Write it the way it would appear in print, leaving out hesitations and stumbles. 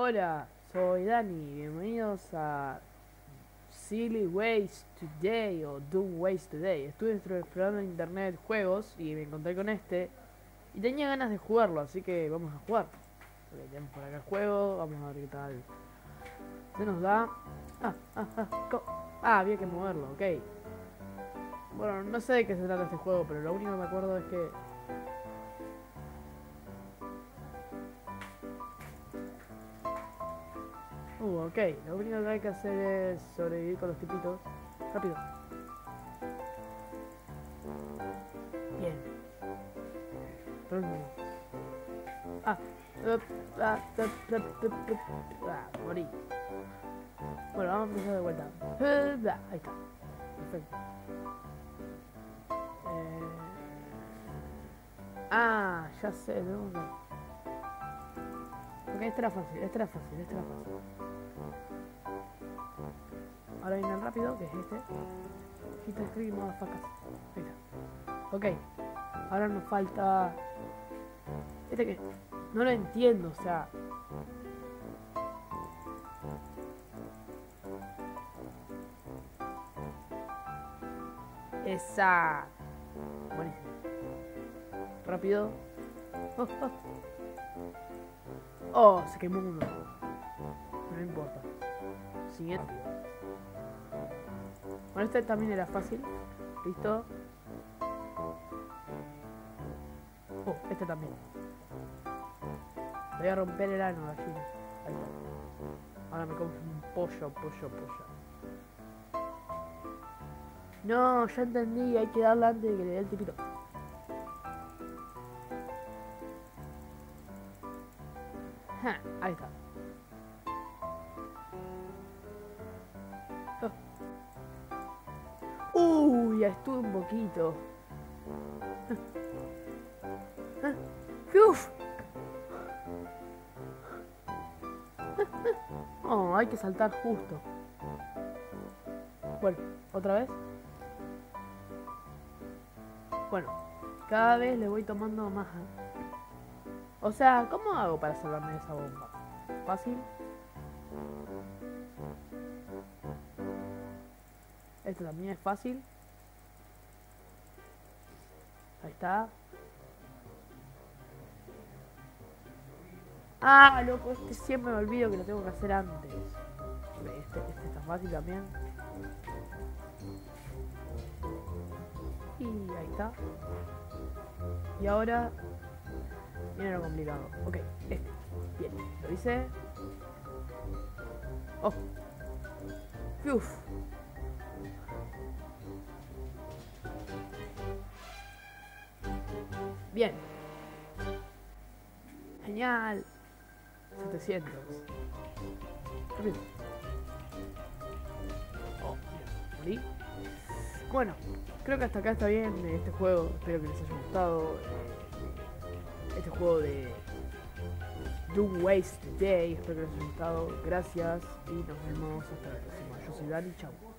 Hola, soy Dani, bienvenidos a Silly Ways Today o Dumb Ways Today. Estuve explorando en internet juegos y me encontré con este y tenía ganas de jugarlo, así que vamos a jugar. Ok, tenemos por acá el juego, vamos a ver qué tal se nos da. Había que moverlo, ok. Bueno, no sé de qué se trata este juego, pero lo único que me acuerdo es que ok, lo único que hay que hacer es sobrevivir con los tipitos. Rápido. Bien. Ah, morí. Bueno, vamos a empezar de vuelta. Ahí está. Perfecto. Ya sé, tengo que... Ok, este era fácil. Ahora viene el rápido, que es este. Hit the screen, motherfuckers. Ahí está. Ok. Ahora nos falta... Este que... No lo entiendo, o sea... Esa... Buenísimo. Rápido. Se quemó uno. No importa. Siguiente. Bueno, este también era fácil. Listo. Este también. Voy a romper el ano, gallina. Ahí está. Ahora me como un pollo. No, ya entendí. Hay que darle antes de que le dé el tipito. Ahí está. Ya estuve un poquito. ¡Uf! Hay que saltar justo. Bueno, otra vez. Bueno, cada vez le voy tomando más. O sea, ¿cómo hago para salvarme de esa bomba? ¿Fácil? Esto también es fácil. Ahí está. Loco, este siempre me olvido que lo tengo que hacer antes. Este está fácil también. Y ahí está. Y ahora viene lo complicado. Ok, este. Bien, lo hice. Uf. Bien. Genial. 700. Rápido. Morí. Bueno, creo que hasta acá está bien este juego. Espero que les haya gustado. Este juego de Dumb Ways Today. Espero que les haya gustado. Gracias y nos vemos hasta la próxima. Yo soy Dani, chao.